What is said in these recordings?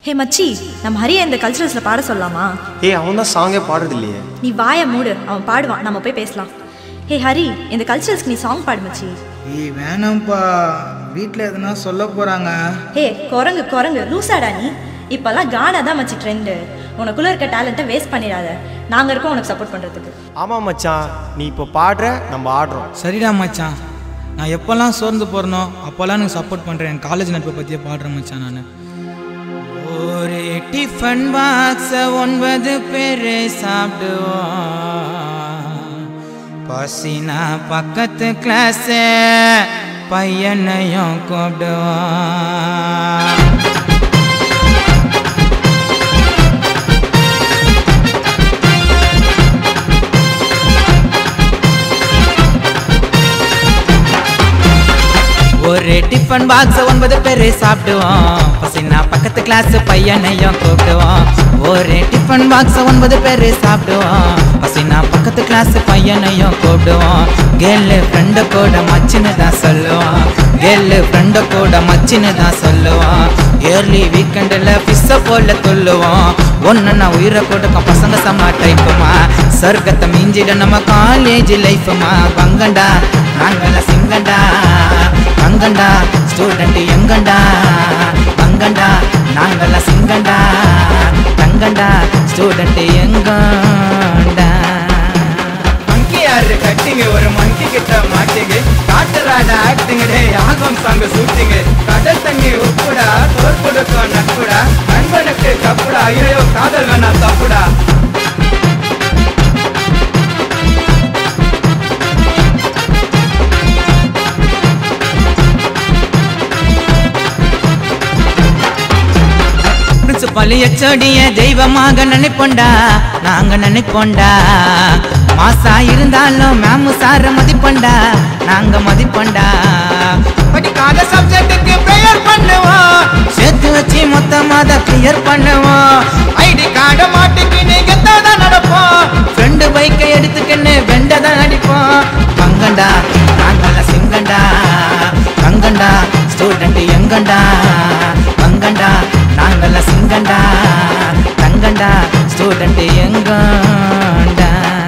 ஹே மச்சி, நம்ம ஹரியை இந்த கல்ச்சுரல்ஸ்ல பாட சொல்லலாமா? அவன் தான் சாங்கே பாடுறது இல்லையே. நீ வாய மூடு, அவன் பாடுவான், நம்ம போய் பேசலாம். ஹே ஹரி, இந்த கல்ச்சுரல்ஸ்க்கு நீ சாங் பாடு மச்சி. வேணாம்ப்பா, வீட்டில் எதுனா சொல்ல போறாங்க. ஹே குரங்கு லூசாடா நீ. இப்பெல்லாம் கானா தான் மச்சி ட்ரெண்டு. உனக்குள்ள இருக்க டேலண்ட்டை வேஸ்ட் பண்ணிடாத. நாங்க இருக்கோம் உனக்கு சப்போர்ட் பண்றதுக்கு. ஆமா மச்சான், நீ இப்போ பாடுற, நம்ம ஆடுறோம். சரிடா மச்சான், நான் எப்போல்லாம் சோர்ந்து போறனோ அப்போல்லாம் எனக்கு சப்போர்ட் பண்றேன். என் காலேஜ் நட்பை பற்றியே பாடுறேன் மச்சான். நான் ஒரு டிஃபன் பாக்ஸ 9 பேர் சாப்பிடுவோம். பசினா பக்கத்து கிளாஸ் பையனையும் கூப்பிடுவோம். ஒரு டிஃபன் பாக்ஸ் 9 பேர் சாப்பிடுவோம். பசினா பக்கத்து கிளாஸ் பையனையும் கூப்பிடுவோம். ஒரு டிஃபன் பாக்ஸ் 9 பேர் சாப்பிடுவோம். பசினா பக்கத்து கிளாஸ் பையனையும் கூப்பிடுவோம். கேர்ளு ஃப்ரெண்டு கூட மச்சின்னு தான் சொல்லுவோம். கேர்ளு ஃப்ரெண்டு கூட மச்சின்னு தான் சொல்லுவோம். இயர்லி வீக்கெண்டில் பிஸ்ஸ போல துள்ளுவோம். ஒன்றுன்னா உயிரை கொடுக்கும் பசங்க சம்மா டைப்புமா. சொர்க்கத்தை மிஞ்சிட நம்ம காலேஜ் லைஃபுமா. பங்கண்டா நாங்கள சிங்கண்டா, பங்கண்டா ஸ்டூடெண்ட் எங்கண்டா. பங்கண்டா நாங்கள சிங்கண்டா, தங்கண்டா ஸ்டூடெண்ட் எங்கண்டா. மங்கி யாரு கட்டிங்க, ஒரு மங்கி கிட்ட மாட்டிங்க. காட்டுறாட ஆக்டிங்க, யாகம் சாங்க சூட்டிங்க. கடல் தண்ணி உப்புடா, தோல் கொடுக்கும் நட்புடா. நண்பனுக்கு கப்புடா, ஐயோ காதல் வேணா தப்புடா. பழையச்சோடிய தெய்வமாக நினைப்போண்டா, நாங்க நினைப்போண்டா. மாசா இருந்தாலும் மேமு சார மதிப்போண்டா, நாங்க மதிப்போண்டா. படிக்காத சப்ஜெக்டுக்கு ப்ரேயர் பண்ணுவோம். சேர்த்து வச்சு மொத்தமா தான் கிளியர் பண்ணுவோம். ஐடி கார்டை மாட்டுக்குன்னு கெத்தாதான் நடப்போம். ஃப்ரெண்டு பைக்கை எடுத்துக்கின்னு வெண்டதான் அடிப்போம். பங்கண்டா நாங்கள சிங்கண்டா, பங்கண்டா ஸ்டூடெண்ட் எங்கண்டா. பங்கண்டா நாங்கள சிங்கண்டா, தங்கண்டா ஸ்டூடெண்ட் எங்கண்டா.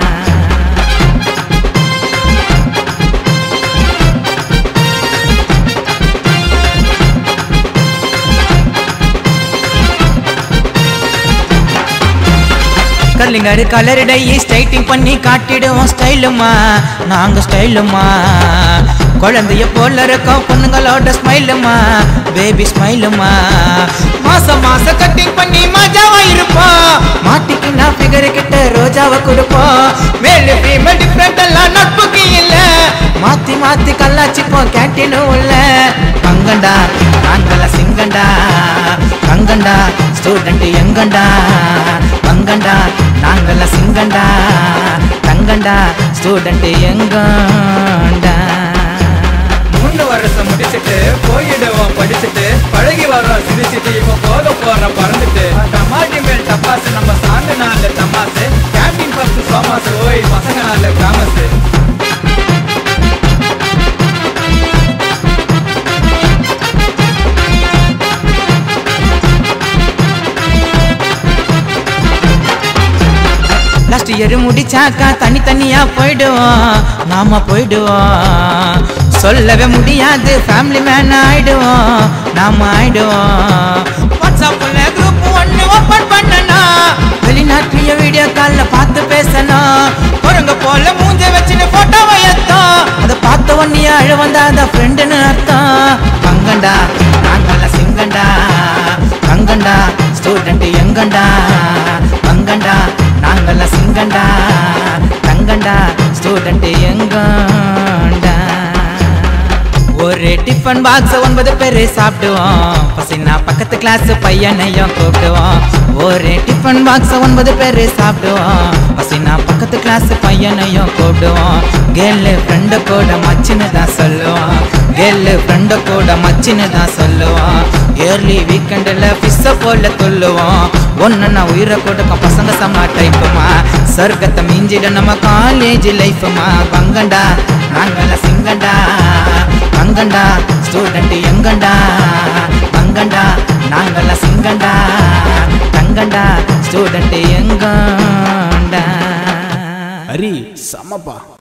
கல்லிங்கரு கலருடை ஸ்ட்ரைட்டிங் பண்ணி காட்டிடுவோம் ஸ்டைலுமா, நாங்க ஸ்டைலுமா. குழந்தைய போல இருக்கோம் பொண்ணுங்களோட ஸ்மைலுமா, பேபி ஸ்மைலுமா. மாசம் கட்டிங் பண்ணி மஜாவா இருப்போம். மாட்டிக்கு நான் ஃபிகர் கிட்ட ரோஜாவை கொடுப்போம். மேலு ஃபீமேல் டிஃப்ரெண்ட் எல்லாம் நட்புக்கு இல்ல. மாத்தி கல்லாச்சிப்போம் கேன்டீனும் உள்ள. பங்கண்டா நாங்கள சிங்கண்டா, பங்கண்டா ஸ்டூடெண்ட் எங்கண்டா. பங்கண்டா நாங்கள சிங்கண்டா, தங்கண்டா ஸ்டூடெண்ட் எங்கண்டா. 3 வருஷம் முடிச்சுட்டு போயிடுவோம் படிச்சுட்டு. பழகி வரோம் சிரிச்சுட்டு, இப்போ போக போறோம் பறந்துட்டு. டமாட்டி மேல் டப்பாசு, நம்ம சாண்டு நாள் தமாசு. கேண்டீன் ஃபர்ஸ்ட் சோமாசு, ஓய் பசங்க நாள் கிராமஸு. லாஸ்ட் இயர் முடிச்சாக்கா தனித்தனியா போயிடுவோம், நாம போயிடுவோம். சொல்லவே முடியாது ஃபேமிலி மேன் ஆயிடுவோம், நாம ஆயிடுவோம். வாட்ஸ்அப்ல குரூப் 1 ஓபன் பண்ணணும். வெளிநாட்டுல வீடியோ கால்ல பார்த்து பேசணும். குரங்க போல மூஞ்ச வச்சுன்னு போட்டோவை எடுத்தோம். அதை பார்த்த உடனே அழ வந்தா அதான் ஃப்ரெண்டுன்னு அர்த்தம். பங்கண்டா நாங்கள சிங்கண்டா, பங்கண்டா ஸ்டூடெண்ட் எங்கண்டா. பங்கண்டா நாங்கள சிங்கண்டா, தங்கண்டா ஸ்டூடெண்ட் எங்கண்டா. ஒரு டிஃபன் பாக்ஸ் 9 பேர் சாப்பிடுவோம். பசினா பக்கத்து கிளாஸ் பையனையும் கூப்பிடுவோம். ஒரு டிஃபன் பாக்ஸ் 9 பேர் சாப்பிடுவோம். பசினா பக்கத்து கிளாஸ் பையனையும் கூப்பிடுவோம். கேர்ளு ஃப்ரெண்டு கூட மச்சின்னு தான் சொல்லுவோம். கேர்ளு ஃப்ரெண்டு கூட மச்சின்னு தான் சொல்லுவோம். இயர்லி வீக்கெண்டில் பிஸ்ஸ போல துள்ளுவோம். ஒன்றுன்னா உயிரை கொடுக்கும் பசங்க சம்மா டைப்புமா. சொர்க்கத்தை மிஞ்சிட நம்ம காலேஜ் லைஃபுமா. பங்கண்டா நாங்கள சிங்கண்டா, பங்கண்டா ஸ்டூடெண்ட் எங்கண்டா. தங்கண்டா நாங்கெல்லாம் சிங்கண்டா தங்கண்டா ஸ்டூடெண்ட் எங்கண்டா ஹரி சமப்பா.